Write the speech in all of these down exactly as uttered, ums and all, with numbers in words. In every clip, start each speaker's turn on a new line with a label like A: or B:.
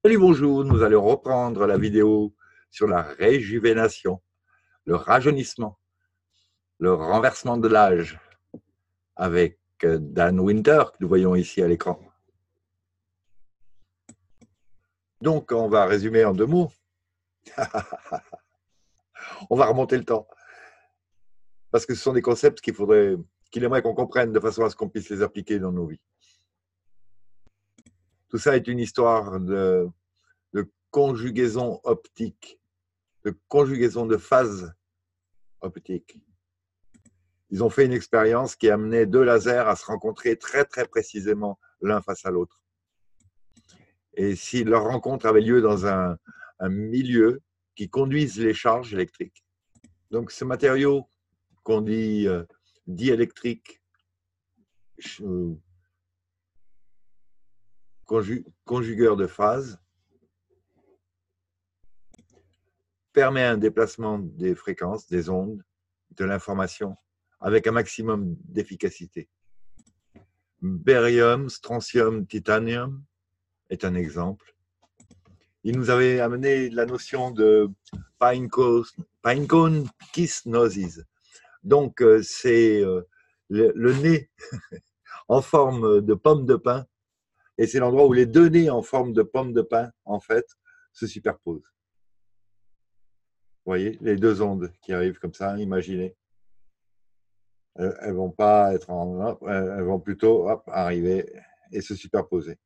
A: Salut, bonjour, nous allons reprendre la vidéo sur la réjuvénation, le rajeunissement, le renversement de l'âge avec Dan Winter, que nous voyons ici à l'écran. Donc, on va résumer en deux mots. On va remonter le temps. Parce que ce sont des concepts qu'il faudrait, qu'il aimerait qu'on comprenne de façon à ce qu'on puisse les appliquer dans nos vies. Tout ça est une histoire de, de conjugaison optique, de conjugaison de phases optiques. Ils ont fait une expérience qui amenait deux lasers à se rencontrer très très précisément l'un face à l'autre. Et si leur rencontre avait lieu dans un, un milieu qui conduise les charges électriques, donc ce matériau qu'on dit euh, diélectrique, euh, conju conjugueur de phase, permet un déplacement des fréquences, des ondes, de l'information avec un maximum d'efficacité. Barium, strontium, titanium est un exemple. Il nous avait amené la notion de pinecone kysnosis. Donc, c'est le, le nez en forme de pomme de pin, et c'est l'endroit où les deux nez en forme de pomme de pin, en fait, se superposent. Vous voyez, les deux ondes qui arrivent comme ça, imaginez. Elles ne vont pas être en... Elles vont plutôt hop, arriver et se superposer.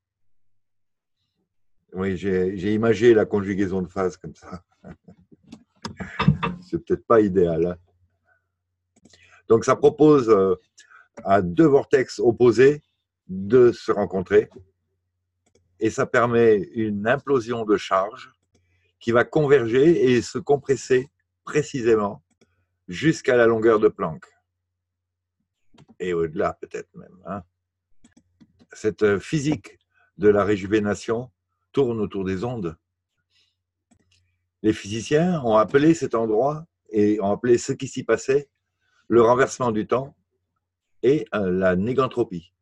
A: Oui, j'ai imagé la conjugaison de phase comme ça. C'est peut-être pas idéal. Hein. Donc, ça propose euh, à deux vortex opposés de se rencontrer et ça permet une implosion de charge qui va converger et se compresser précisément jusqu'à la longueur de Planck. Et au-delà, peut-être même. Hein. Cette physique de la réjuvénation tourne autour des ondes. Les physiciens ont appelé cet endroit et ont appelé ce qui s'y passait le renversement du temps et la négantropie.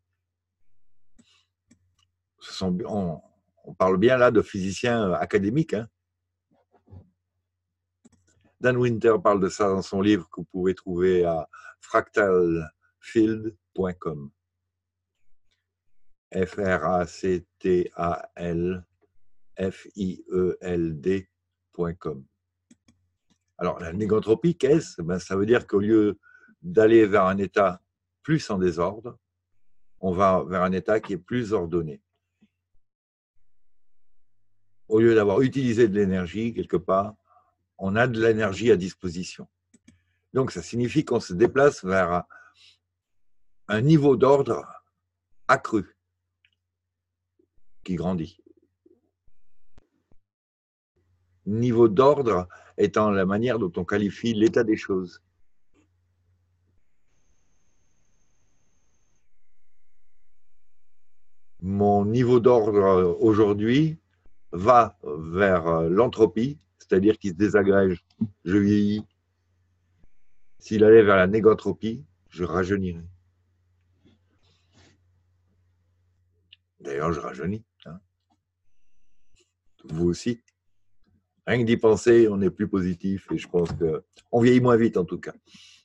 A: Ce sont, on, on parle bien là de physiciens académiques. Hein. Dan Winter parle de ça dans son livre que vous pouvez trouver à fractal field point com. F R A C T A L F I E L D point com. Alors, la négantropie, qu'est-ce? Ben, ça veut dire qu'au lieu d'aller vers un état plus en désordre, on va vers un état qui est plus ordonné. Au lieu d'avoir utilisé de l'énergie quelque part, on a de l'énergie à disposition. Donc, ça signifie qu'on se déplace vers un niveau d'ordre accru qui grandit. Niveau d'ordre étant la manière dont on qualifie l'état des choses. Mon niveau d'ordre aujourd'hui va vers l'entropie, c'est-à-dire qu'il se désagrège, je vieillis. S'il allait vers la négantropie, je rajeunirais. D'ailleurs, je rajeunis. Hein. Vous aussi. Rien que d'y penser, on est plus positif et je pense qu'on vieillit moins vite en tout cas.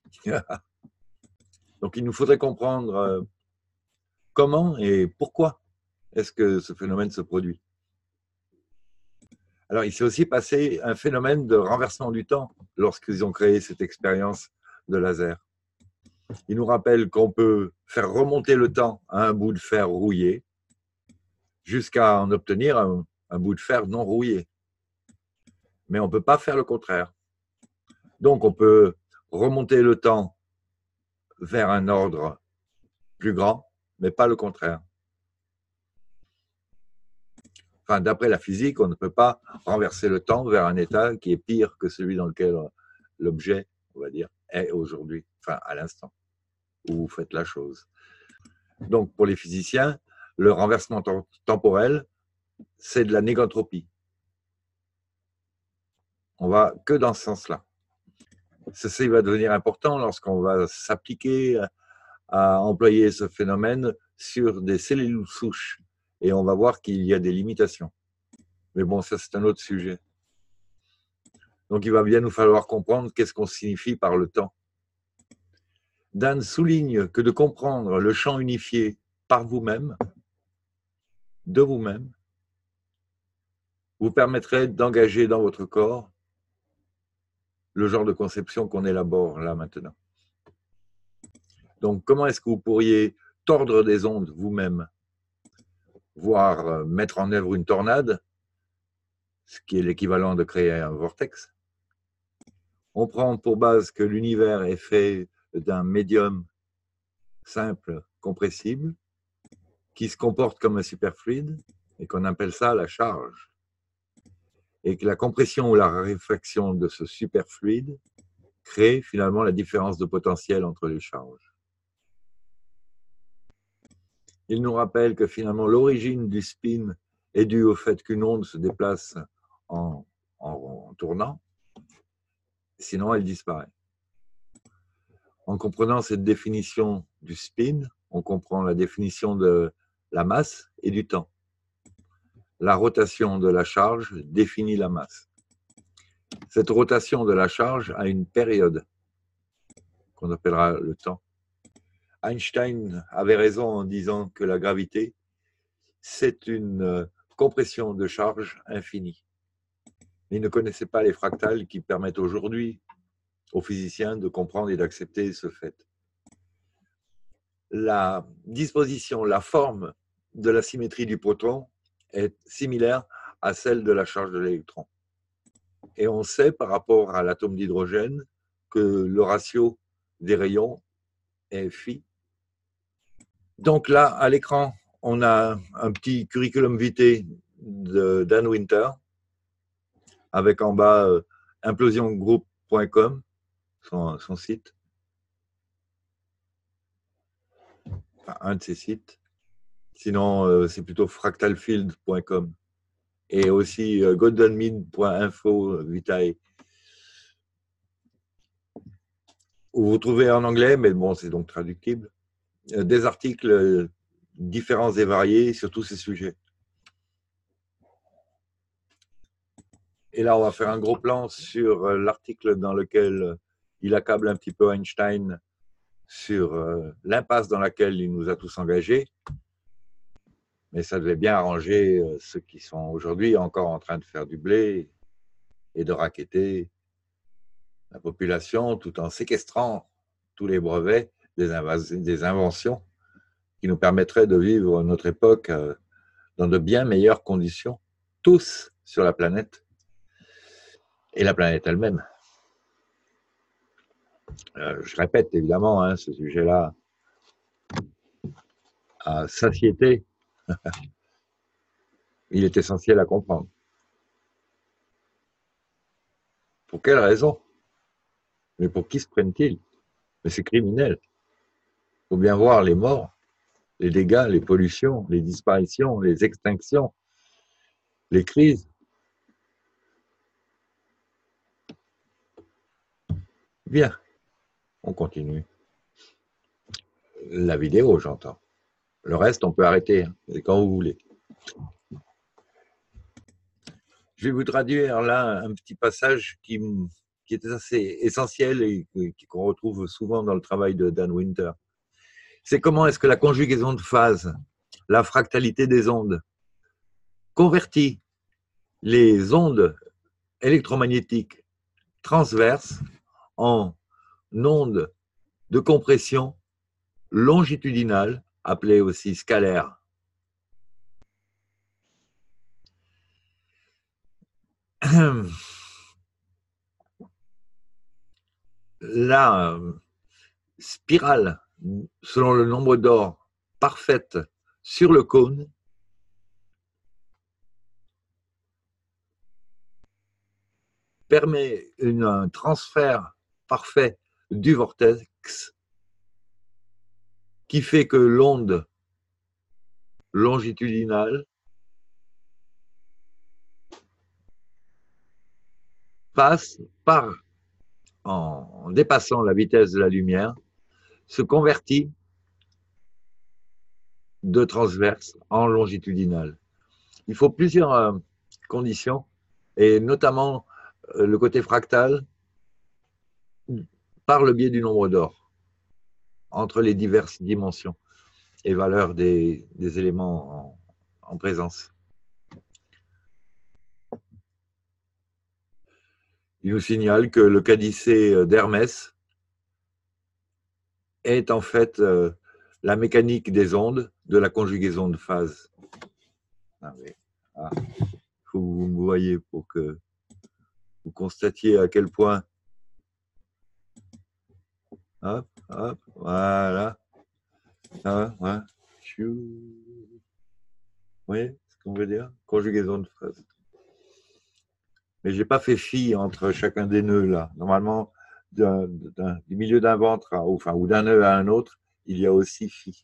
A: Donc il nous faudrait comprendre comment et pourquoi est-ce que ce phénomène se produit. Alors il s'est aussi passé un phénomène de renversement du temps lorsqu'ils ont créé cette expérience de laser. Il nous rappelle qu'on peut faire remonter le temps à un bout de fer rouillé jusqu'à en obtenir un, un bout de fer non rouillé. Mais on ne peut pas faire le contraire. Donc on peut remonter le temps vers un ordre plus grand, mais pas le contraire. Enfin, d'après la physique, on ne peut pas renverser le temps vers un état qui est pire que celui dans lequel l'objet, on va dire, est aujourd'hui, enfin à l'instant où vous faites la chose. Donc pour les physiciens, le renversement temporel, c'est de la négantropie. On va que dans ce sens-là. Ceci va devenir important lorsqu'on va s'appliquer à employer ce phénomène sur des cellules souches. Et on va voir qu'il y a des limitations. Mais bon, ça c'est un autre sujet. Donc il va bien nous falloir comprendre qu'est-ce qu'on signifie par le temps. Dan souligne que de comprendre le champ unifié par vous-même, de vous-même, vous permettrait d'engager dans votre corps le genre de conception qu'on élabore là maintenant. Donc comment est-ce que vous pourriez tordre des ondes vous-même, voire mettre en œuvre une tornade, ce qui est l'équivalent de créer un vortex? On prend pour base que l'univers est fait d'un médium simple, compressible, qui se comporte comme un superfluide et qu'on appelle ça la charge. Et que la compression ou la raréfaction de ce superfluide crée finalement la différence de potentiel entre les charges. Il nous rappelle que finalement l'origine du spin est due au fait qu'une onde se déplace en, en, en tournant, sinon elle disparaît. En comprenant cette définition du spin, on comprend la définition de la masse et du temps. La rotation de la charge définit la masse. Cette rotation de la charge a une période qu'on appellera le temps. Einstein avait raison en disant que la gravité, c'est une compression de charge infinie. Il ne connaissait pas les fractales qui permettent aujourd'hui aux physiciens de comprendre et d'accepter ce fait. La disposition, la forme de la symétrie du proton est similaire à celle de la charge de l'électron. Et on sait par rapport à l'atome d'hydrogène que le ratio des rayons est phi. Donc là, à l'écran, on a un petit curriculum vitae de Dan Winter, avec en bas euh, implosion group point com, son, son site, enfin, un de ses sites. Sinon, euh, c'est plutôt fractalfield point com. Et aussi euh, goldenmead point info vitae. Où vous trouvez en anglais, mais bon, c'est donc traductible, euh, des articles euh, différents et variés sur tous ces sujets. Et là, on va faire un gros plan sur euh, l'article dans lequel euh, il accable un petit peu Einstein sur euh, l'impasse dans laquelle il nous a tous engagés. Mais ça devait bien arranger euh, ceux qui sont aujourd'hui encore en train de faire du blé et de racketter la population tout en séquestrant tous les brevets des, des inventions qui nous permettraient de vivre notre époque euh, dans de bien meilleures conditions, tous sur la planète et la planète elle-même. Euh, je répète évidemment hein, ce sujet-là à satiété. Il est essentiel à comprendre. Pour quelle raison? Mais pour qui se prennent-ils? Mais c'est criminel. Il faut bien voir les morts, les dégâts, les pollutions, les disparitions, les extinctions, les crises. Bien, on continue. La vidéo, j'entends. Le reste, on peut arrêter, hein, quand vous voulez. Je vais vous traduire là un petit passage qui, qui est assez essentiel et qu'on retrouve souvent dans le travail de Dan Winter. C'est comment est-ce que la conjugaison de phase, la fractalité des ondes, convertit les ondes électromagnétiques transverses en ondes de compression longitudinales, appelées aussi scalaires. La spirale, selon le nombre d'or parfaite sur le cône, permet une, un transfert parfait du vortex qui fait que l'onde longitudinale passe par, en dépassant la vitesse de la lumière, se convertit de transverse en longitudinal. Il faut plusieurs conditions, et notamment euh, le côté fractal par le biais du nombre d'or entre les diverses dimensions et valeurs des, des éléments en, en présence. Il nous signale que le cadycée d'Hermès est en fait euh, la mécanique des ondes de la conjugaison de phase. Ah oui. Ah. Faut que vous me voyez pour que vous constatiez à quel point. Hop, hop, voilà. Ah, ouais. Vous voyez ce qu'on veut dire? Conjugaison de phase. Mais je n'ai pas fait phi entre chacun des nœuds là. Normalement, d'un, d'un, du milieu d'un ventre, à, enfin, ou d'un nœud à un autre, il y a aussi phi.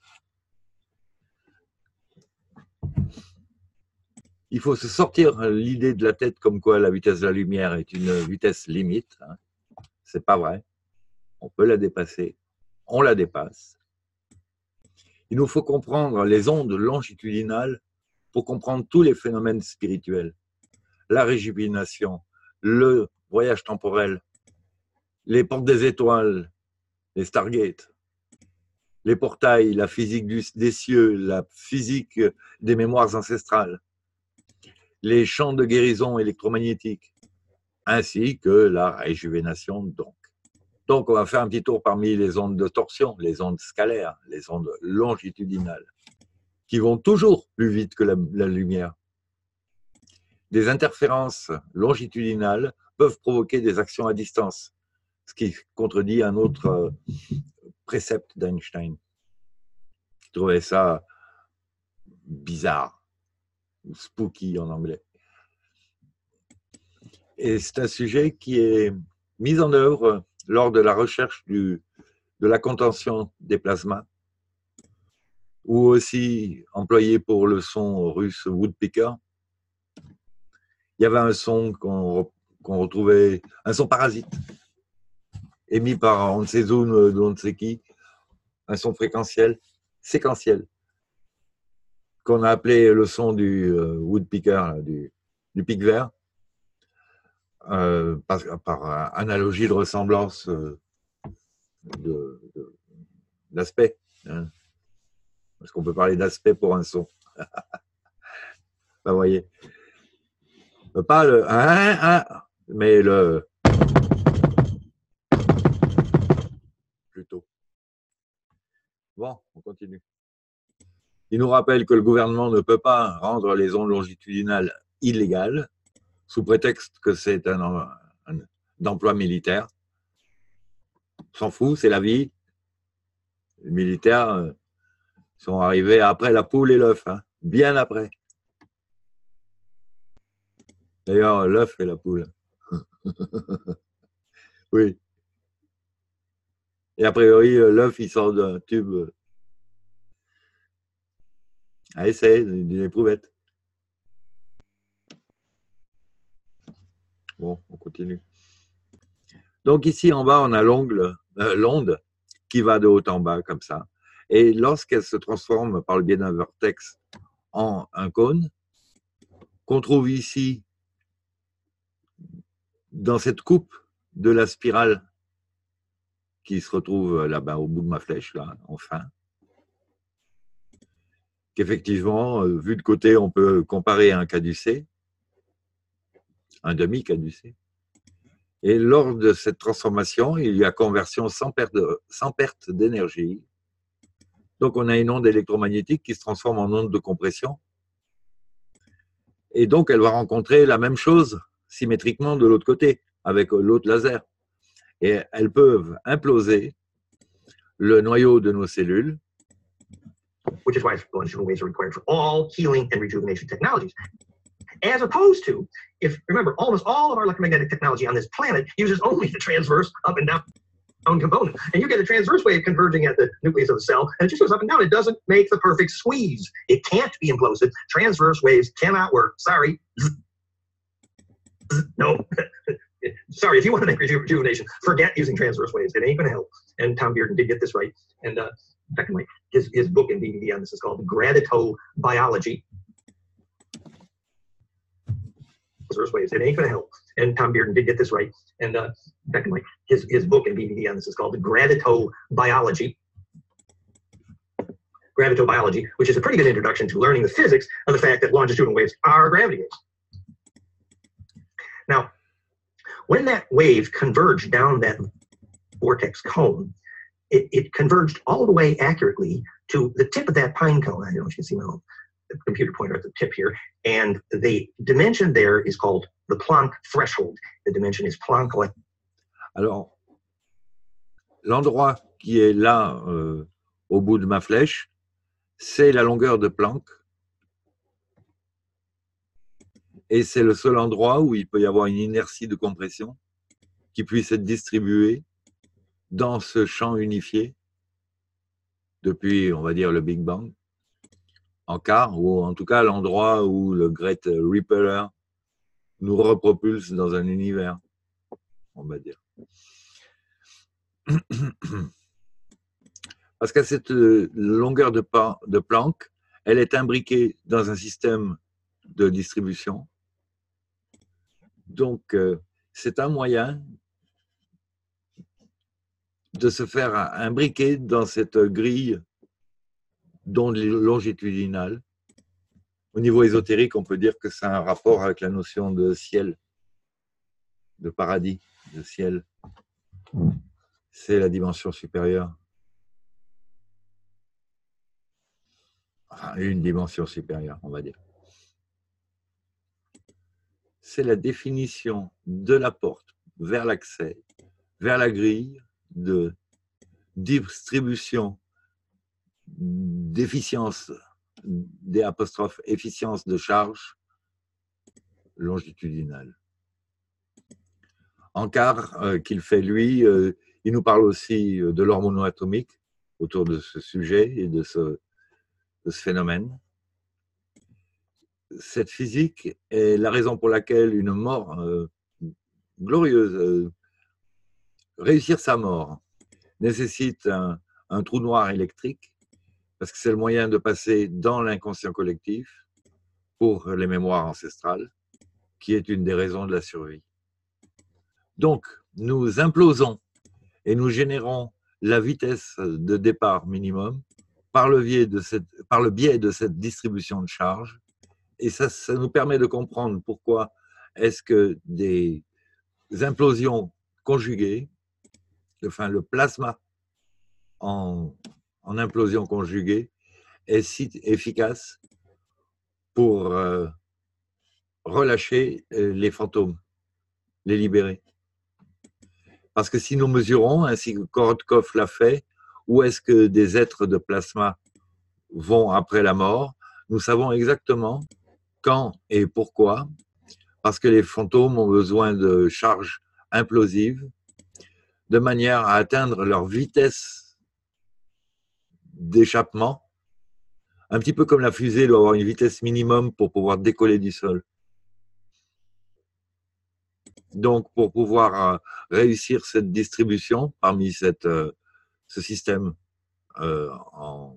A: Il faut se sortir l'idée de la tête comme quoi la vitesse de la lumière est une vitesse limite. Hein. C'est pas vrai. On peut la dépasser. On la dépasse. Il nous faut comprendre les ondes longitudinales pour comprendre tous les phénomènes spirituels. La réjuvénation, le voyage temporel, les portes des étoiles, les Stargates, les portails, la physique du, des cieux, la physique des mémoires ancestrales, les champs de guérison électromagnétique, ainsi que la réjuvénation donc. Donc, on va faire un petit tour parmi les ondes de torsion, les ondes scalaires, les ondes longitudinales, qui vont toujours plus vite que la, la lumière. Des interférences longitudinales peuvent provoquer des actions à distance, ce qui contredit un autre euh, précepte d'Einstein, qui trouvait ça bizarre, ou spooky en anglais. Et c'est un sujet qui est mis en œuvre lors de la recherche du, de la contention des plasmas, ou aussi employé pour le son russe woodpecker. Il y avait un son qu'on qu'on retrouvait, un son parasite, émis par on ne sait où, on ne sait qui, un son fréquentiel, séquentiel, qu'on a appelé le son du euh, woodpecker, du, du pic vert, euh, par, par analogie de ressemblance euh, de, de, d'aspect. Hein. Parce qu'on peut parler d'aspect pour un son. Ben, vous voyez. Pas le hein, hein, mais le plutôt. Bon, on continue. Il nous rappelle que le gouvernement ne peut pas rendre les ondes longitudinales illégales sous prétexte que c'est un, un, un emploi militaire. On s'en fout, c'est la vie. Les militaires euh, sont arrivés après la poule et l'œuf, hein, bien après. D'ailleurs, l'œuf et la poule. Oui. Et a priori, l'œuf, il sort d'un tube à essai, d'une éprouvette. Bon, on continue. Donc ici, en bas, on a l'ongle, euh, l'onde qui va de haut en bas, comme ça. Et lorsqu'elle se transforme par le biais d'un vortex en un cône, qu'on trouve ici dans cette coupe de la spirale qui se retrouve là-bas au bout de ma flèche, là, enfin, qu'effectivement, vu de côté, on peut comparer à un caducée, un demi-caducée. Et lors de cette transformation, il y a conversion sans perte, sans perte d'énergie. Donc, on a une onde électromagnétique qui se transforme en onde de compression. Et donc, elle va rencontrer la même chose symétriquement de l'autre côté, avec l'autre laser. Et elles peuvent imploser le noyau de nos cellules.
B: Which is why explosion waves are required for all healing and rejuvenation technologies. As opposed to, if remember, almost all of our electromagnetic technology on this planet uses only the transverse up and down component. And you get a transverse wave converging at the nucleus of the cell, and it just goes up and down. It doesn't make the perfect squeeze. It can't be imploded. Transverse waves cannot work. Sorry. No. Sorry, if you want to make reju rejuvenation, forget using transverse waves. It ain't going to help. And Tom Bearden did get this right. And uh, in fact, my, his, his book and D V D on this is called Graditobiology. transverse waves. It ain't going to help. And Tom Bearden did get this right. And uh, back in like his, his book and D V D on this is called Gravitobiology. Gravitobiology, which is a pretty good introduction to learning the physics of the fact that longitudinal waves are gravity waves. Now, when that wave converged down that vortex cone, it, it converged all the way accurately to the tip of that pine cone. I don't know if you can see my little computer pointer at the tip here. And the dimension there is called the Planck threshold. The dimension is Planck.
A: Alors, l'endroit qui est là, euh, au bout de ma flèche, c'est la longueur de Planck. Et c'est le seul endroit où il peut y avoir une inertie de compression qui puisse être distribuée dans ce champ unifié depuis, on va dire, le Big Bang, en quart, ou en tout cas l'endroit où le Great Repeller nous repropulse dans un univers, on va dire. Parce qu'à cette longueur de, de Planck, elle est imbriquée dans un système de distribution. Donc, euh, c'est un moyen de se faire imbriquer dans cette grille d'ondes longitudinales. Au niveau ésotérique, on peut dire que c'est un rapport avec la notion de ciel, de paradis, de ciel. C'est la dimension supérieure. Enfin, une dimension supérieure, on va dire. C'est la définition de la porte vers l'accès, vers la grille de distribution d'efficience, des apostrophes, efficience de charge longitudinale. En quart euh, qu'il fait lui, euh, il nous parle aussi de l'hormone atomique autour de ce sujet et de ce, de ce phénomène. Cette physique est la raison pour laquelle une mort euh, glorieuse, euh, réussir sa mort, nécessite un, un trou noir électrique, parce que c'est le moyen de passer dans l'inconscient collectif pour les mémoires ancestrales, qui est une des raisons de la survie. Donc, nous implosons et nous générons la vitesse de départ minimum par le biais de cette, par le biais de cette distribution de charge. Et ça, ça nous permet de comprendre pourquoi est-ce que des implosions conjuguées, enfin le plasma en, en implosion conjuguée, est si efficace pour euh, relâcher les fantômes, les libérer. Parce que si nous mesurons, ainsi que Korotkov l'a fait, où est-ce que des êtres de plasma vont après la mort, nous savons exactement quand et pourquoi, parce que les fantômes ont besoin de charges implosives de manière à atteindre leur vitesse d'échappement, un petit peu comme la fusée doit avoir une vitesse minimum pour pouvoir décoller du sol. Donc, pour pouvoir réussir cette distribution parmi cette, ce système euh, en,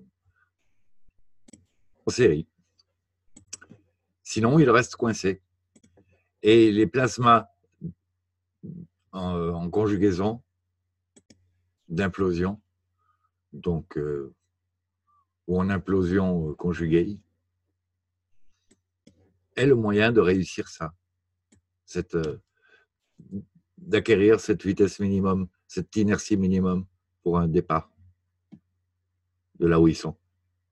A: en série, sinon il reste coincé. Et les plasmas en, en conjugaison d'implosion, donc euh, ou en implosion conjuguée, est le moyen de réussir ça, cette, euh, d'acquérir cette vitesse minimum, cette inertie minimum pour un départ de là où ils sont.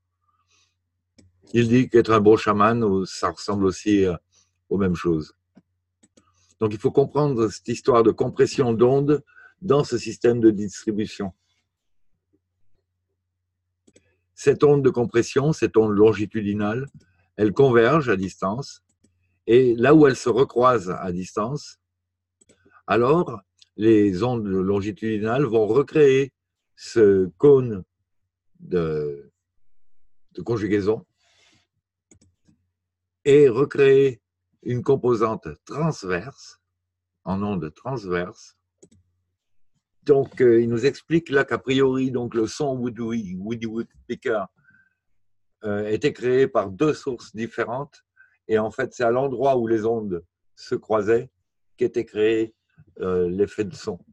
A: Il dit qu'être un bon chaman, ça ressemble aussi aux mêmes choses. Donc il faut comprendre cette histoire de compression d'ondes dans ce système de distribution. Cette onde de compression, cette onde longitudinale, elle converge à distance, et là où elles se recroisent à distance, alors les ondes longitudinales vont recréer ce cône de, de conjugaison et recréer une composante transverse, en onde transverse. Donc, euh, il nous explique là qu'a priori, donc, le son Woody, Woody Woodpecker euh, était créé par deux sources différentes. Et en fait, c'est à l'endroit où les ondes se croisaient, qu'était créé euh, l'effet de son.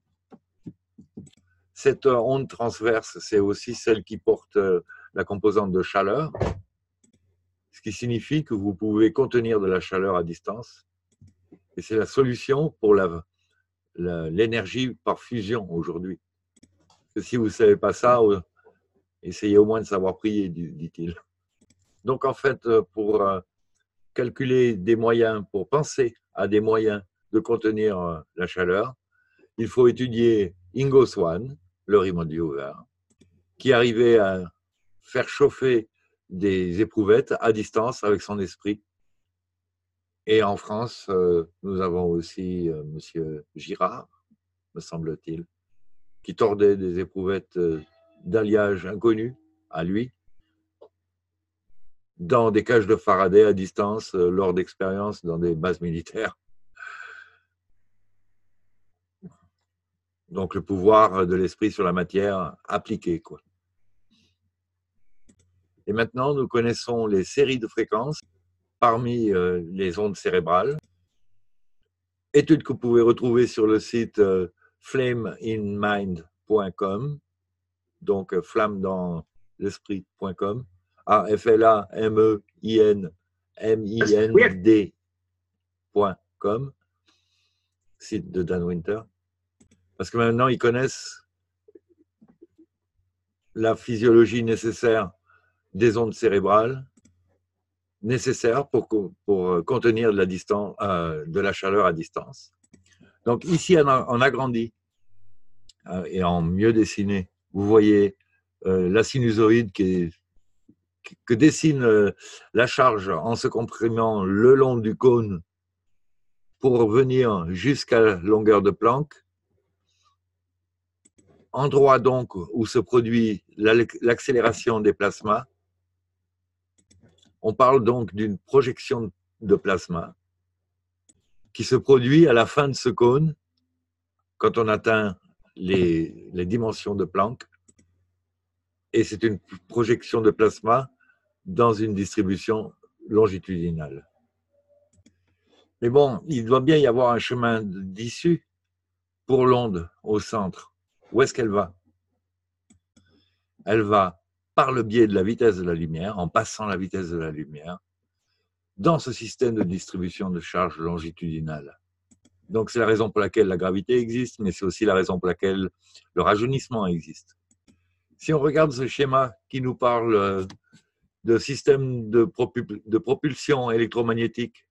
A: Cette onde transverse, c'est aussi celle qui porte euh, la composante de chaleur, ce qui signifie que vous pouvez contenir de la chaleur à distance. Et c'est la solution pour l'énergie par fusion aujourd'hui. Si vous ne savez pas ça, essayez au moins de savoir prier, dit-il. Donc en fait, pour euh, calculer des moyens, pour penser à des moyens de contenir euh, la chaleur, il faut étudier Ingo Swann, le Riemann qui arrivait à faire chauffer des éprouvettes à distance avec son esprit. Et en France, euh, nous avons aussi euh, Monsieur Girard, me semble-t-il, qui tordait des éprouvettes euh, d'alliage inconnu à lui dans des cages de Faraday à distance euh, lors d'expériences dans des bases militaires. Donc le pouvoir de l'esprit sur la matière appliqué, quoi. Et maintenant, nous connaissons les séries de fréquences parmi euh, les ondes cérébrales. Étude que vous pouvez retrouver sur le site euh, flame in mind point com, donc euh, flamme dans l'esprit point com, A F L A M E I N M I N D point com, site de Dan Winter. Parce que maintenant, ils connaissent la physiologie nécessaire des ondes cérébrales, nécessaires pour, pour contenir de la, distance, euh, de la chaleur à distance. Donc ici, on agrandit euh, et en mieux dessiné, vous voyez euh, la sinusoïde qui est, que dessine euh, la charge en se comprimant le long du cône pour venir jusqu'à la longueur de Planck. Endroit donc où se produit l'accélération des plasmas. On parle donc d'une projection de plasma qui se produit à la fin de ce cône quand on atteint les, les dimensions de Planck. Et c'est une projection de plasma dans une distribution longitudinale. Mais bon, il doit bien y avoir un chemin d'issue pour l'onde au centre. Où est-ce qu'elle va? Elle va par le biais de la vitesse de la lumière, en passant la vitesse de la lumière, dans ce système de distribution de charge longitudinale. Donc c'est la raison pour laquelle la gravité existe, mais c'est aussi la raison pour laquelle le rajeunissement existe. Si on regarde ce schéma qui nous parle de système de, propul de propulsion électromagnétique,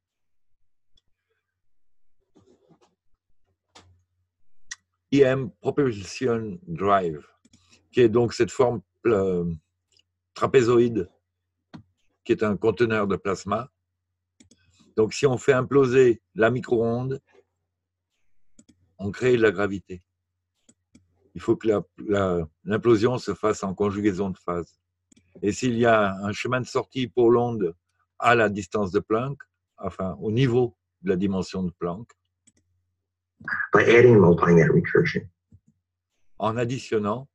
A: I M Propulsion Drive, qui est donc cette forme euh, trapézoïde, qui est un conteneur de plasma. Donc si on fait imploser la micro-onde, on crée de la gravité. Il faut que l'implosion se fasse en conjugaison de phase. Et s'il y a un chemin de sortie pour l'onde à la distance de Planck, enfin au niveau de la dimension de Planck,
B: by adding and multiplying that recursion.
A: En additionnant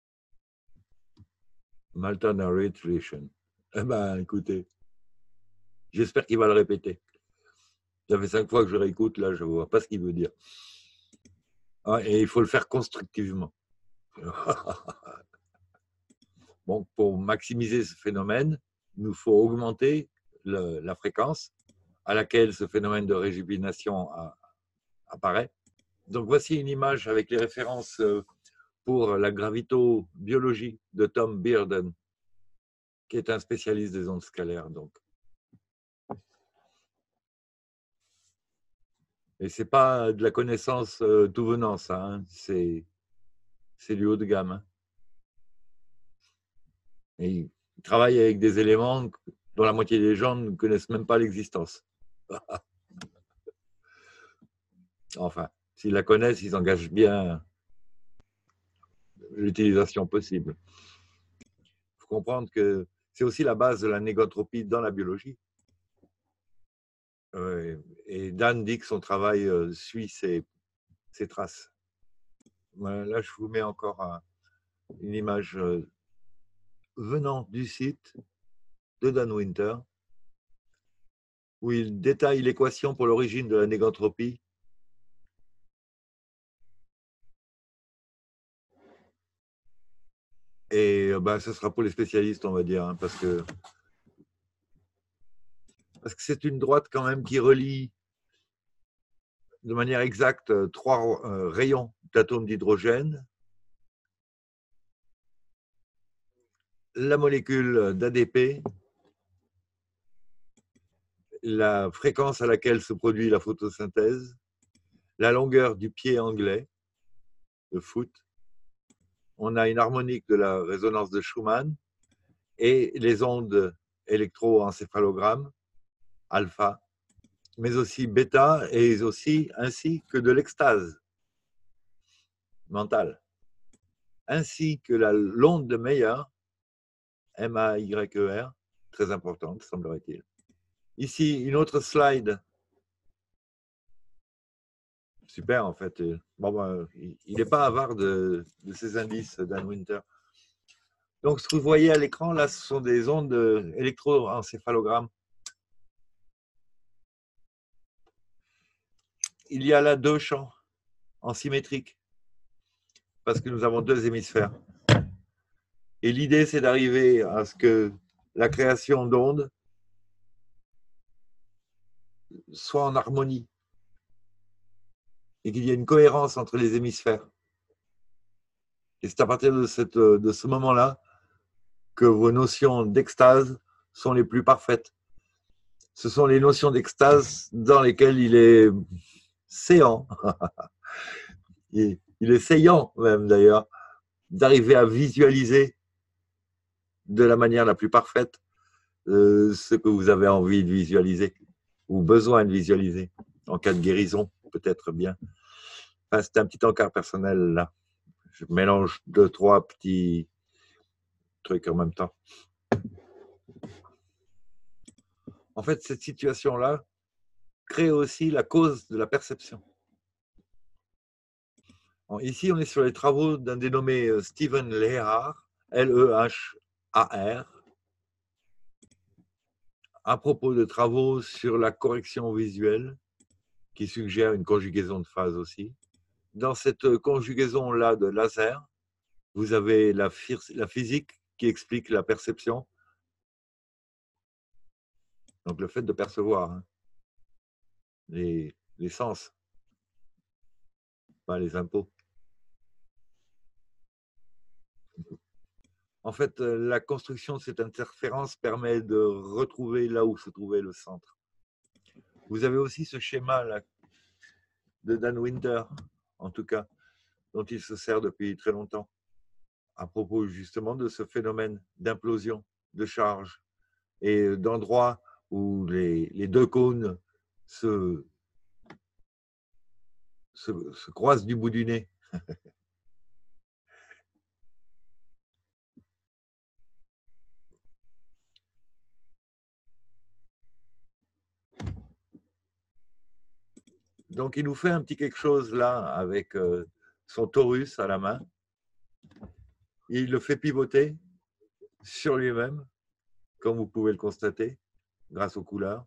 A: Multiply Recursion. Eh ben, écoutez, j'espère qu'il va le répéter. Ça fait cinq fois que je réécoute, là, je ne vois pas ce qu'il veut dire. Ah, et il faut le faire constructivement. Bon, pour maximiser ce phénomène, il nous faut augmenter le, la fréquence à laquelle ce phénomène de régubination a, apparaît. Donc voici une image avec les références pour la gravitobiologie de Tom Bearden, qui est un spécialiste des ondes scalaires. Donc. Et ce n'est pas de la connaissance euh, tout venant, ça, hein. C'est du haut de gamme. Hein. Et il travaille avec des éléments dont la moitié des gens ne connaissent même pas l'existence. Enfin, s'ils la connaissent, ils engagent bien l'utilisation possible. Il faut comprendre que c'est aussi la base de la négotropie dans la biologie. Euh, et Dan dit que son travail euh, suit ses, ses traces. Voilà, là, je vous mets encore un, une image euh, venant du site de Dan Winter, où il détaille l'équation pour l'origine de la négantropie. Et ben, ce sera pour les spécialistes, on va dire, hein, parce que parce que c'est une droite quand même qui relie de manière exacte trois euh, rayons d'atomes d'hydrogène, la molécule d'A D P, la fréquence à laquelle se produit la photosynthèse, la longueur du pied anglais, le foot, on a une harmonique de la résonance de Schumann et les ondes électroencéphalogramme, alpha, mais aussi bêta et aussi ainsi que de l'extase mentale, ainsi que la l'onde de Meyer, M A Y E R, très importante, semblerait-il. Ici, une autre slide. Super, en fait. Bon, ben, il n'est pas avare de, de ces indices, Dan Winter. Donc, ce que vous voyez à l'écran, là, ce sont des ondes électroencéphalogramme. Il y a là deux champs en symétrique, parce que nous avons deux hémisphères. Et l'idée, c'est d'arriver à ce que la création d'ondes soit en harmonie et qu'il y ait une cohérence entre les hémisphères. Et c'est à partir de, cette, de ce moment-là que vos notions d'extase sont les plus parfaites. Ce sont les notions d'extase dans lesquelles il est séant, il est saillant même d'ailleurs, d'arriver à visualiser de la manière la plus parfaite euh, ce que vous avez envie de visualiser ou besoin de visualiser en cas de guérison, peut-être bien. Enfin, c'est un petit encart personnel là. Je mélange deux, trois petits trucs en même temps. En fait, cette situation-là crée aussi la cause de la perception. Bon, ici, on est sur les travaux d'un dénommé Stephen Lehar, L E H A R, à propos de travaux sur la correction visuelle, qui suggère une conjugaison de phase aussi. Dans cette conjugaison-là de laser, vous avez la, la physique qui explique la perception, donc le fait de percevoir, hein, les, les sens, pas les impôts. En fait, la construction de cette interférence permet de retrouver là où se trouvait le centre. Vous avez aussi ce schéma-là de Dan Winter, en tout cas, dont il se sert depuis très longtemps, à propos justement de ce phénomène d'implosion, de charge, et d'endroits où les, les deux cônes se, se, se croisent du bout du nez. Donc, il nous fait un petit quelque chose là avec son torus à la main. Il le fait pivoter sur lui-même, comme vous pouvez le constater, grâce aux couleurs.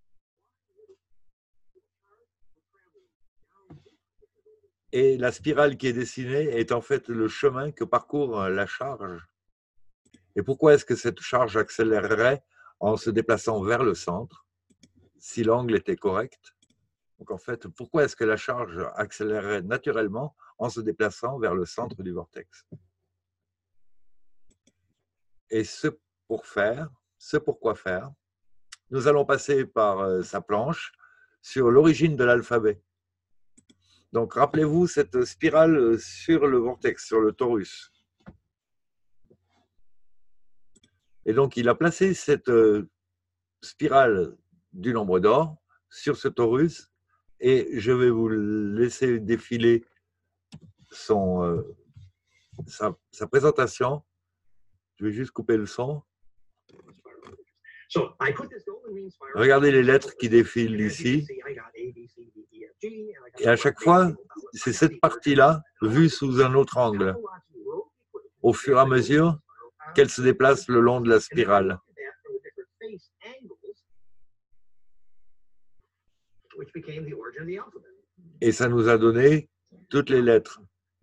A: Et la spirale qui est dessinée est en fait le chemin que parcourt la charge. Et pourquoi est-ce que cette charge accélérerait en se déplaçant vers le centre, si l'angle était correct? Donc en fait, pourquoi est-ce que la charge accélérerait naturellement en se déplaçant vers le centre du vortex? Et ce pour faire, ce pourquoi faire, nous allons passer par euh, sa planche sur l'origine de l'alphabet. Donc rappelez-vous cette spirale sur le vortex, sur le torus. Et donc il a placé cette euh, spirale du nombre d'or sur ce torus et je vais vous laisser défiler son, euh, sa, sa présentation. Je vais juste couper le son. Regardez les lettres qui défilent ici. Et à chaque fois, c'est cette partie-là vue sous un autre angle, au fur et à mesure qu'elle se déplace le long de la spirale.
B: became the origin of the alphabet.
A: Et ça nous a donné toutes les lettres.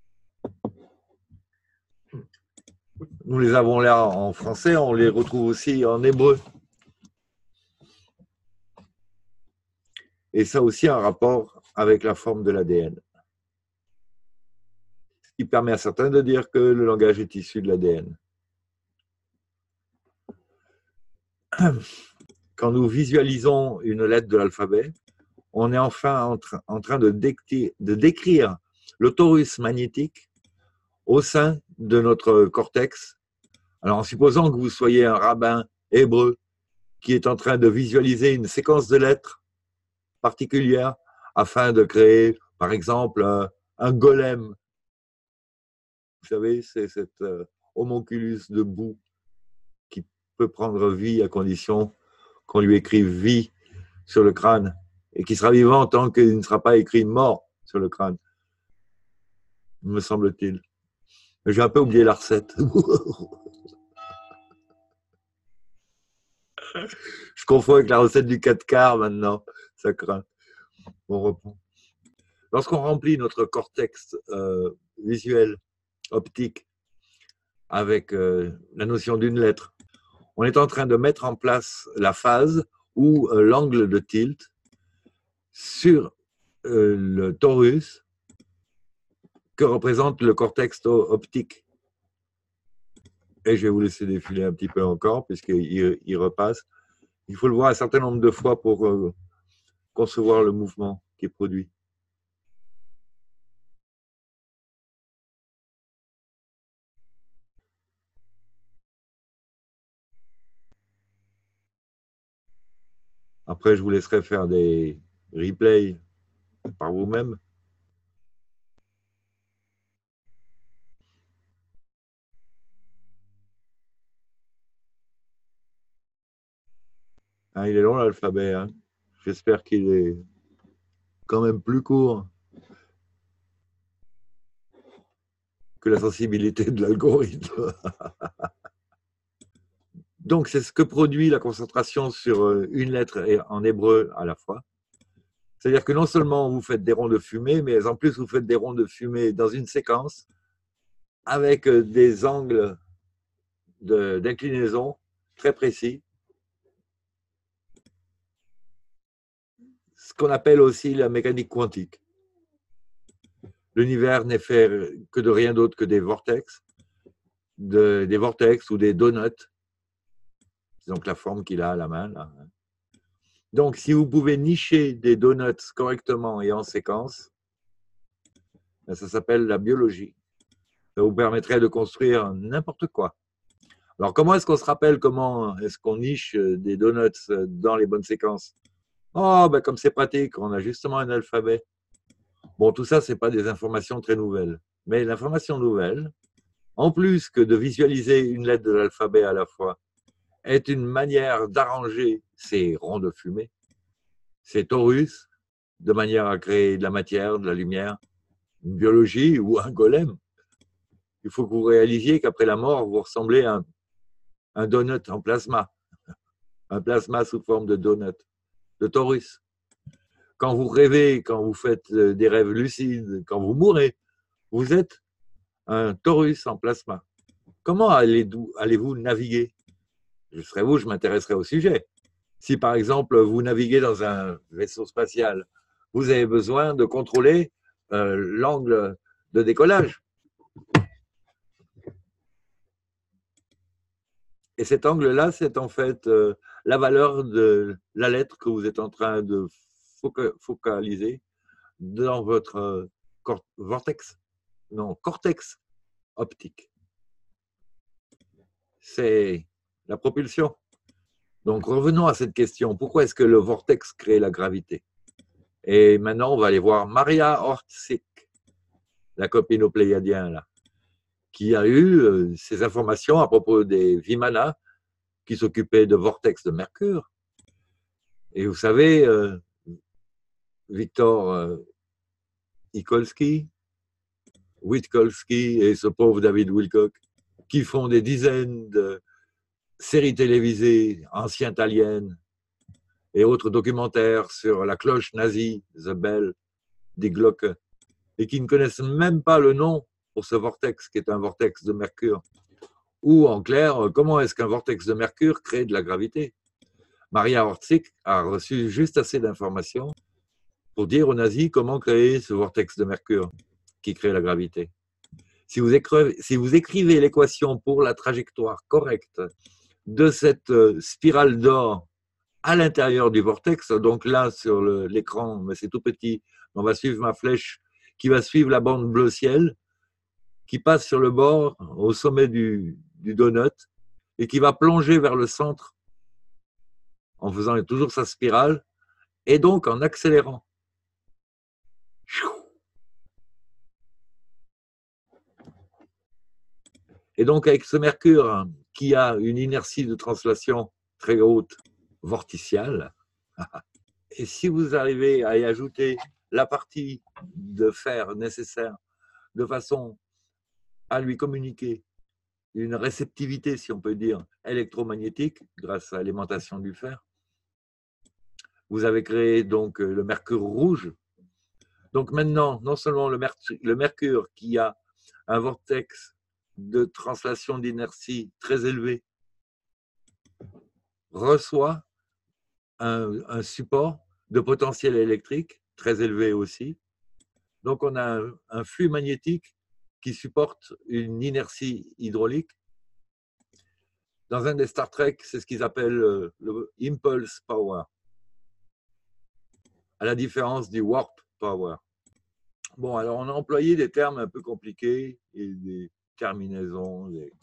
A: Nous les avons là en français, on les retrouve aussi en hébreu. Et ça aussi un rapport avec la forme de l'A D N. Ce qui permet à certains de dire que le langage est issu de l'A D N. Quand nous visualisons une lettre de l'alphabet, on est enfin en, tra en train de, de décrire le torus magnétique au sein de notre cortex. Alors, en supposant que vous soyez un rabbin hébreu qui est en train de visualiser une séquence de lettres particulière afin de créer, par exemple, un, un golem. Vous savez, c'est cet euh, homonculus de boue qui peut prendre vie à condition qu'on lui écrive vie sur le crâne et qui sera vivant tant qu'il ne sera pas écrit mort sur le crâne, me semble-t-il. J'ai un peu oublié la recette. Je confonds avec la recette du quatre quarts maintenant, ça craint. On reprend. Lorsqu'on remplit notre cortex euh, visuel, optique, avec euh, la notion d'une lettre, on est en train de mettre en place la phase ou euh, l'angle de tilt sur euh, le torus que représente le cortex optique. Et je vais vous laisser défiler un petit peu encore, puisqu'il il repasse. Il faut le voir un certain nombre de fois pour euh, concevoir le mouvement qui est produit. Après, je vous laisserai faire des replays par vous-même. Ah, il est long l'alphabet, hein. J'espère qu'il est quand même plus court que la sensibilité de l'algorithme. Donc, c'est ce que produit la concentration sur une lettre en hébreu à la fois. C'est-à-dire que non seulement vous faites des ronds de fumée, mais en plus vous faites des ronds de fumée dans une séquence avec des angles d'inclinaison très précis. Ce qu'on appelle aussi la mécanique quantique. L'univers n'est fait que de rien d'autre que des vortex, de, des vortex ou des donuts. C'est donc la forme qu'il a à la main, là. Donc, si vous pouvez nicher des donuts correctement et en séquence, ça s'appelle la biologie. Ça vous permettrait de construire n'importe quoi. Alors, comment est-ce qu'on se rappelle comment est-ce qu'on niche des donuts dans les bonnes séquences? Oh, ben comme c'est pratique, on a justement un alphabet. Bon, tout ça, ce n'est pas des informations très nouvelles. Mais l'information nouvelle, en plus que de visualiser une lettre de l'alphabet à la fois, est une manière d'arranger ces ronds de fumée, ces torus, de manière à créer de la matière, de la lumière, une biologie ou un golem. Il faut que vous réalisiez qu'après la mort, vous ressemblez à un, un donut en plasma, un plasma sous forme de donut, de torus. Quand vous rêvez, quand vous faites des rêves lucides, quand vous mourrez, vous êtes un torus en plasma. Comment allez-vous naviguer? Je serais vous, je m'intéresserais au sujet. Si par exemple, vous naviguez dans un vaisseau spatial, vous avez besoin de contrôler euh, l'angle de décollage. Et cet angle-là, c'est en fait euh, la valeur de la lettre que vous êtes en train de focaliser dans votre euh, cor vortex, non, cortex optique. C'est la propulsion. Donc, revenons à cette question. Pourquoi est-ce que le vortex crée la gravité? Et maintenant, on va aller voir Maria Ortsik, la copine au Pléiadien, là, qui a eu euh, ces informations à propos des Vimana qui s'occupaient de vortex de Mercure. Et vous savez, euh, Victor euh, Ikolski, Witkowski et ce pauvre David Wilcock, qui font des dizaines de séries télévisées ancientaliennes et autres documentaires sur la cloche nazie, The Bell, Die Glocke, et qui ne connaissent même pas le nom pour ce vortex, qui est un vortex de mercure. Ou en clair, comment est-ce qu'un vortex de mercure crée de la gravité? Maria Orczyk a reçu juste assez d'informations pour dire aux nazis comment créer ce vortex de mercure qui crée la gravité. Si vous écrivez, si vous écrivez l'équation pour la trajectoire correcte de cette spirale d'or à l'intérieur du vortex, donc là sur l'écran, mais c'est tout petit, on va suivre ma flèche qui va suivre la bande bleu ciel, qui passe sur le bord au sommet du, du donut et qui va plonger vers le centre en faisant toujours sa spirale et donc en accélérant. Et donc avec ce mercure qui a une inertie de translation très haute, vorticiale, et si vous arrivez à y ajouter la partie de fer nécessaire de façon à lui communiquer une réceptivité, si on peut dire, électromagnétique grâce à l'aimantation du fer, vous avez créé donc le mercure rouge. Donc maintenant, non seulement le mercure, le mercure qui a un vortex de translation d'inertie très élevé reçoit un, un support de potentiel électrique très élevé aussi. Donc on a un, un flux magnétique qui supporte une inertie hydraulique. Dans un des Star Trek, c'est ce qu'ils appellent le, le impulse power, à la différence du warp power. Bon, alors on a employé des termes un peu compliqués et des terminaisons, des,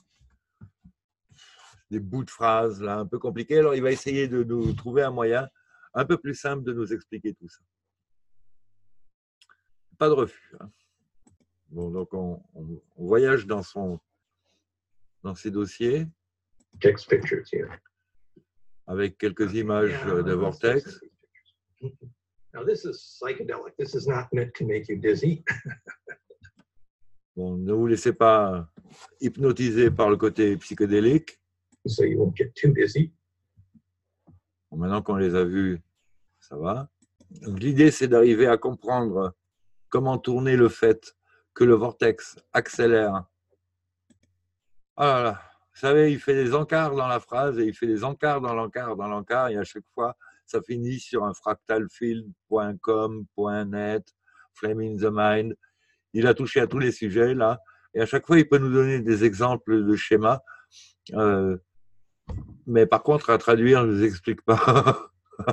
A: des bouts de phrases là, un peu compliqués. Alors il va essayer de nous trouver un moyen un peu plus simple de nous expliquer tout ça. Pas de refus. Hein. Bon, donc on, on, on voyage dans, son, dans ses dossiers.
B: Text pictures here.
A: Avec quelques images yeah, de vortex.
B: Now this is psychedelic. This is not meant to make you dizzy.
A: Bon, ne vous laissez pas hypnotiser par le côté psychédélique.
B: So you won't get too dizzy.
A: Bon, maintenant qu'on les a vus, ça va. L'idée, c'est d'arriver à comprendre comment tourner le fait que le vortex accélère. Ah là là. Vous savez, il fait des encarts dans la phrase et il fait des encarts dans l'encart, dans l'encart, et à chaque fois, ça finit sur un fractalfield point com point net, Flame in the Mind. Il a touché à tous les sujets, là, et à chaque fois, il peut nous donner des exemples de schémas. Euh, mais par contre, à traduire, je ne vous explique pas.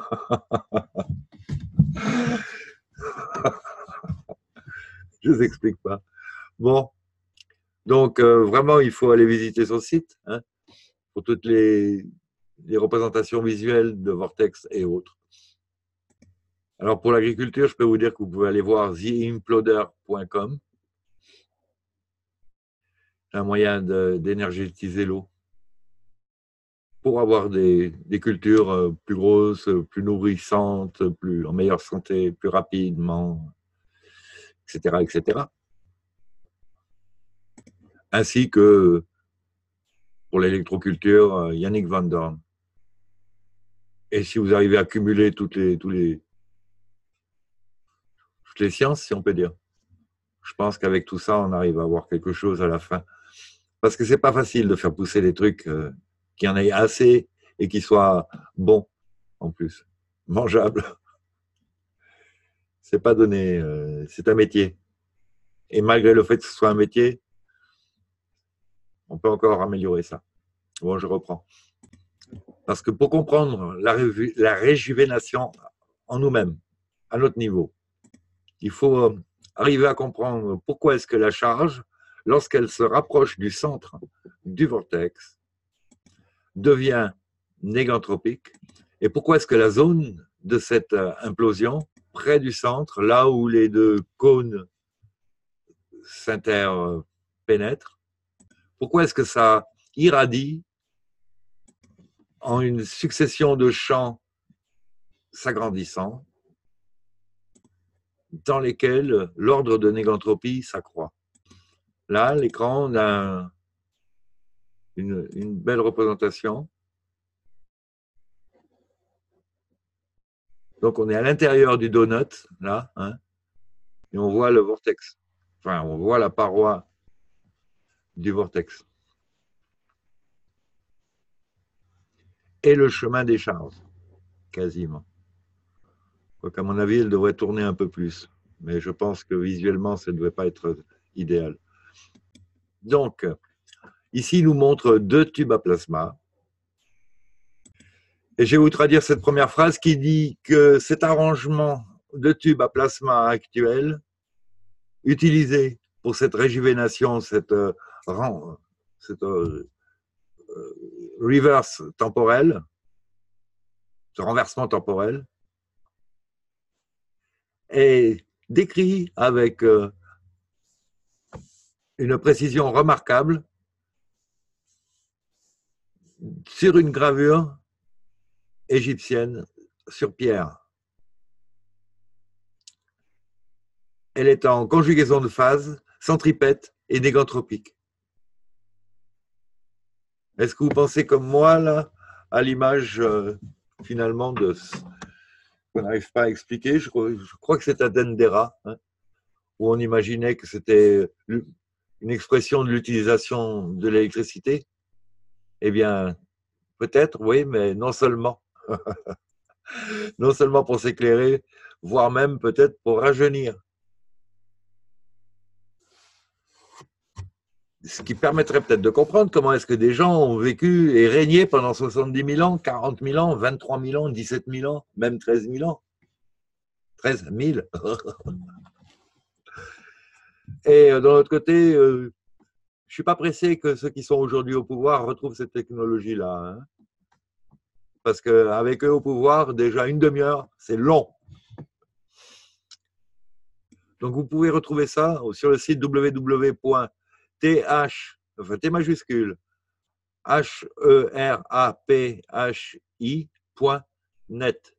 A: Je ne vous explique pas. Bon. Donc, euh, vraiment, il faut aller visiter son site hein, pour toutes les, les représentations visuelles de vortex et autres. Alors, pour l'agriculture, je peux vous dire que vous pouvez aller voir the imploder point com. C'est un moyen d'énergétiser l'eau pour avoir des, des cultures plus grosses, plus nourrissantes, plus, en meilleure santé, plus rapidement, et cetera, et cetera. Ainsi que pour l'électroculture, Yannick Van Dorn. Et si vous arrivez à cumuler toutes les, tous les, toutes les sciences, si on peut dire, je pense qu'avec tout ça, on arrive à avoir quelque chose à la fin. Parce que c'est pas facile de faire pousser des trucs euh, qui en aient assez et qui soient bons, en plus, mangeables. C'est pas donné, euh, c'est un métier. Et malgré le fait que ce soit un métier, on peut encore améliorer ça. Bon, je reprends. Parce que pour comprendre la, ré la réjuvénation en nous-mêmes, à notre niveau, il faut arriver à comprendre pourquoi est-ce que la charge, lorsqu'elle se rapproche du centre du vortex, devient négantropique, et pourquoi est-ce que la zone de cette implosion, près du centre, là où les deux cônes s'interpénètrent, pourquoi est-ce que ça irradie en une succession de champs s'agrandissant dans lesquels l'ordre de négantropie s'accroît. Là, l'écran, on a une, une belle représentation Donc, on est à l'intérieur du donut, là, hein, et on voit le vortex. Enfin, on voit la paroi du vortex. Et le chemin des charges, quasiment. Donc, à mon avis, elle devrait tourner un peu plus. Mais je pense que visuellement, ça ne devait pas être idéal. Donc, ici, il nous montre deux tubes à plasma. Et je vais vous traduire cette première phrase qui dit que cet arrangement de tubes à plasma actuel, utilisé pour cette réjuvénation, cette, euh, cette euh, reverse temporel, ce renversement temporel, est décrit avec euh, une précision remarquable sur une gravure égyptienne sur pierre. Elle est en conjugaison de phase, centripète et négantropique. Est-ce que vous pensez comme moi là à l'image euh, finalement de ce qu'on n'arrive pas à expliquer? Je crois, je crois que c'est à Dendera, hein, où on imaginait que c'était une expression de l'utilisation de l'électricité. Eh bien, peut-être, oui, mais non seulement. Non seulement pour s'éclairer, voire même peut-être pour rajeunir. Ce qui permettrait peut-être de comprendre comment est-ce que des gens ont vécu et régné pendant soixante-dix mille ans, quarante mille ans, vingt-trois mille ans, dix-sept mille ans, même treize mille ans. treize mille. Et d'un autre côté, euh, je ne suis pas pressé que ceux qui sont aujourd'hui au pouvoir retrouvent cette technologie-là. Hein, parce qu'avec eux au pouvoir, déjà une demi-heure, c'est long. Donc vous pouvez retrouver ça sur le site w w w point t h, enfin T majuscule, H E R A P H I point net.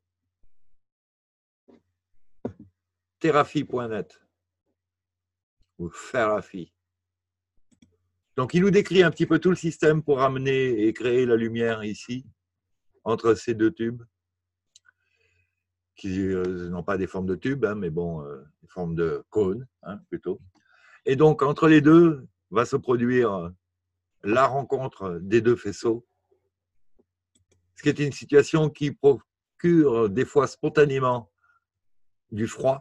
A: Thérapie point net. Ou Thérapie. Donc il nous décrit un petit peu tout le système pour amener et créer la lumière ici, entre ces deux tubes, qui euh, n'ont pas des formes de tubes, hein, mais bon, euh, des formes de cônes, hein, plutôt. Et donc entre les deux va se produire la rencontre des deux faisceaux, ce qui est une situation qui procure des fois spontanément du froid,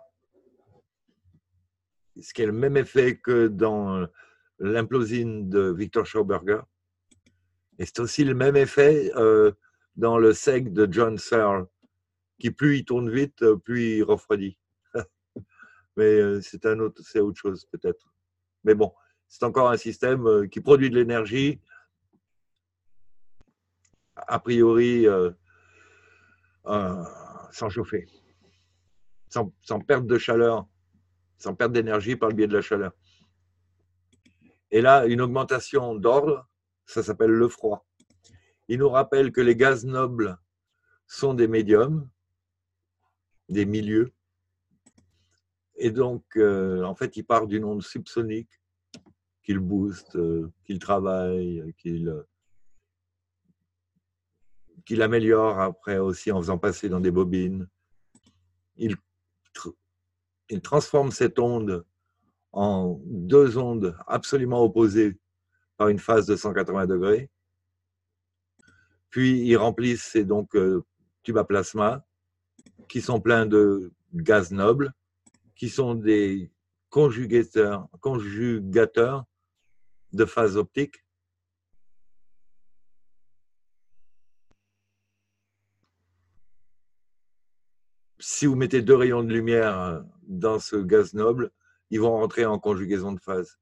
A: ce qui est le même effet que dans l'implosine de Victor Schauberger. Et c'est aussi le même effet euh, dans le seg de John Searle, qui plus il tourne vite, plus il refroidit. Mais c'est un autre, c'est autre chose peut-être. Mais bon, c'est encore un système qui produit de l'énergie, a priori euh, euh, sans chauffer, sans, sans perte de chaleur, sans perte d'énergie par le biais de la chaleur. Et là, une augmentation d'ordre, ça s'appelle le froid. Il nous rappelle que les gaz nobles sont des médiums, des milieux, et donc, euh, en fait, il part d'une onde subsonique qu'il booste, euh, qu'il travaille, qu'il qu'il améliore après aussi en faisant passer dans des bobines. Il, il transforme cette onde en deux ondes absolument opposées par une phase de cent quatre-vingts degrés. Puis, il remplit ces donc, euh, tubes à plasma qui sont pleins de gaz nobles, qui sont des conjugateurs, conjugateurs de phase optique. Si vous mettez deux rayons de lumière dans ce gaz noble, ils vont rentrer en conjugaison de phase.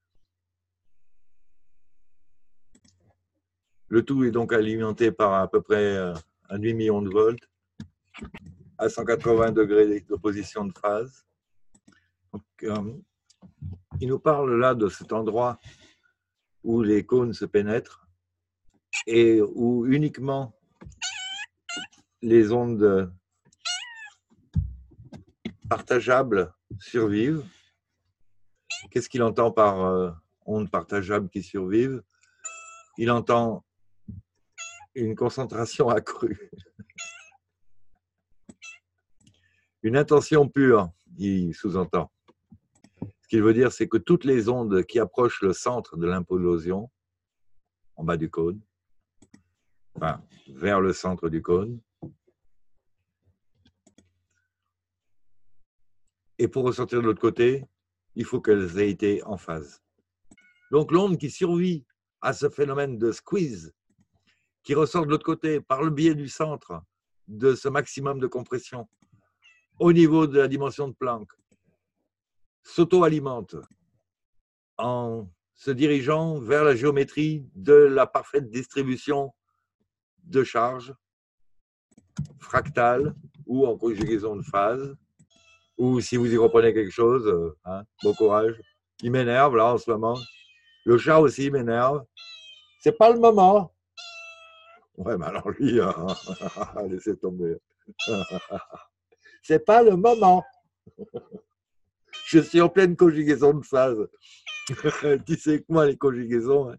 A: Le tout est donc alimenté par à peu près un demi-million de volts à cent quatre-vingts degrés d'opposition de phase. Donc, euh, il nous parle là de cet endroit où les cônes se pénètrent et où uniquement les ondes partageables survivent. Qu'est-ce qu'il entend par euh, ondes partageables qui survivent? Il entend une concentration accrue Une intention pure, il sous-entend. Ce qu'il veut dire, c'est que toutes les ondes qui approchent le centre de l'implosion, en bas du cône, enfin, vers le centre du cône, et pour ressortir de l'autre côté, il faut qu'elles aient été en phase. Donc l'onde qui survit à ce phénomène de squeeze, qui ressort de l'autre côté par le biais du centre de ce maximum de compression au niveau de la dimension de Planck, s'auto-alimente en se dirigeant vers la géométrie de la parfaite distribution de charge fractale ou en conjugaison de phase, ou si vous y comprenez quelque chose, hein, bon courage. Il m'énerve là en ce moment. Le chat aussi m'énerve. C'est pas le moment. Ouais, mais alors lui, hein, laissez tomber. C'est pas le moment. Je suis en pleine conjugaison de phase. Tu sais que moi, les conjugaisons. Hein.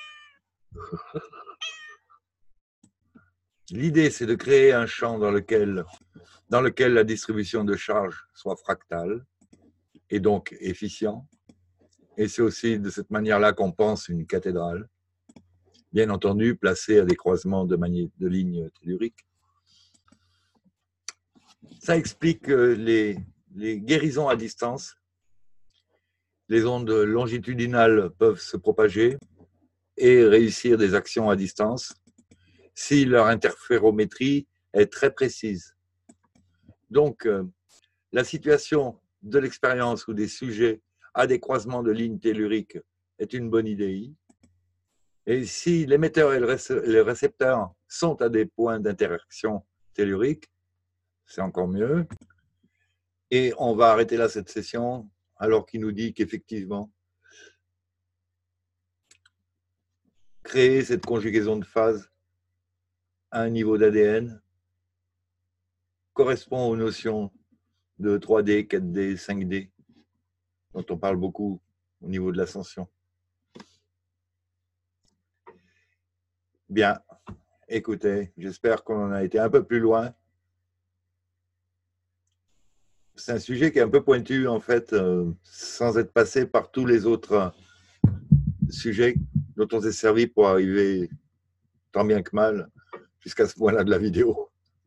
A: L'idée, c'est de créer un champ dans lequel, dans lequel la distribution de charge soit fractale et donc efficient. Et c'est aussi de cette manière-là qu'on pense une cathédrale, bien entendu placée à des croisements de, de lignes telluriques. Ça explique les, les guérisons à distance. Les ondes longitudinales peuvent se propager et réussir des actions à distance si leur interférométrie est très précise. Donc, euh, la situation de l'expérience ou des sujets à des croisements de lignes telluriques est une bonne idée. Et si l'émetteur et le récepteur sont à des points d'interaction tellurique, c'est encore mieux. Et on va arrêter là cette session, alors qu'il nous dit qu'effectivement, créer cette conjugaison de phase à un niveau d'A D N correspond aux notions de trois D, quatre D, cinq D, dont on parle beaucoup au niveau de l'ascension. Bien, écoutez, j'espère qu'on en a été un peu plus loin. C'est un sujet qui est un peu pointu, en fait, euh, sans être passé par tous les autres sujets dont on s'est servi pour arriver, tant bien que mal, jusqu'à ce point-là de la vidéo.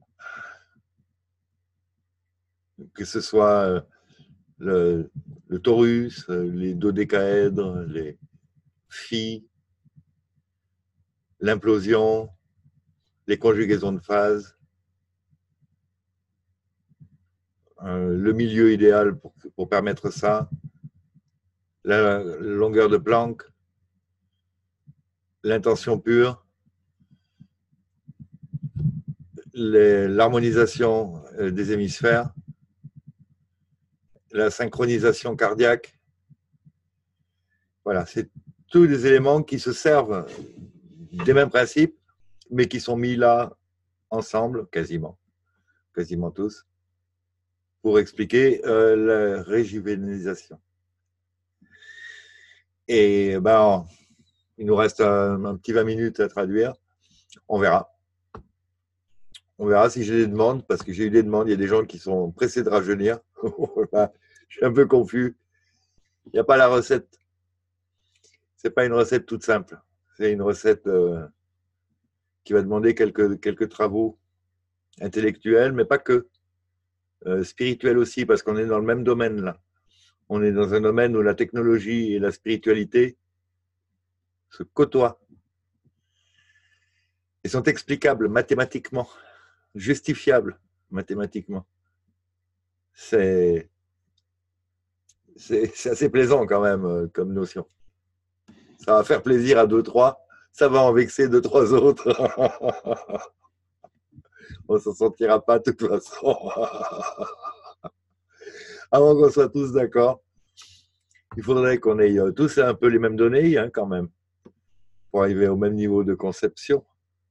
A: Que ce soit le, le torus, les dodécaèdres, les phi, l'implosion, les conjugaisons de phase, euh, le milieu idéal pour, pour permettre ça, la longueur de Planck, l'intention pure, l'harmonisation des hémisphères, la synchronisation cardiaque. Voilà, c'est tous des éléments qui se servent des mêmes principes, mais qui sont mis là ensemble, quasiment, quasiment tous, pour expliquer euh, la réjuvénisation. Et ben, il nous reste un, un petit vingt minutes à traduire. On verra. On verra si j'ai des demandes, parce que j'ai eu des demandes. Il y a des gens qui sont pressés de rajeunir. Je suis un peu confus. Il n'y a pas la recette. Ce n'est pas une recette toute simple. C'est une recette euh, qui va demander quelques, quelques travaux intellectuels, mais pas que. Euh, spirituels aussi, parce qu'on est dans le même domaine là. On est dans un domaine où la technologie et la spiritualité se côtoient et sont explicables mathématiquement, justifiables mathématiquement. C'est c'est assez plaisant quand même euh, comme notion. Ça va faire plaisir à deux, trois. Ça va en vexer deux, trois autres. On ne s'en sortira pas de toute façon. Avant qu'on soit tous d'accord, il faudrait qu'on ait tous un peu les mêmes données hein, quand même, pour arriver au même niveau de conception.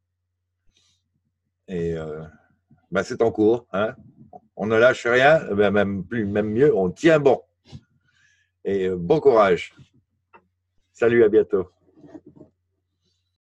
A: Et euh, ben c'est en cours. Hein. On ne lâche rien, ben même, plus, même mieux, on tient bon. Et bon courage. Salut, à bientôt.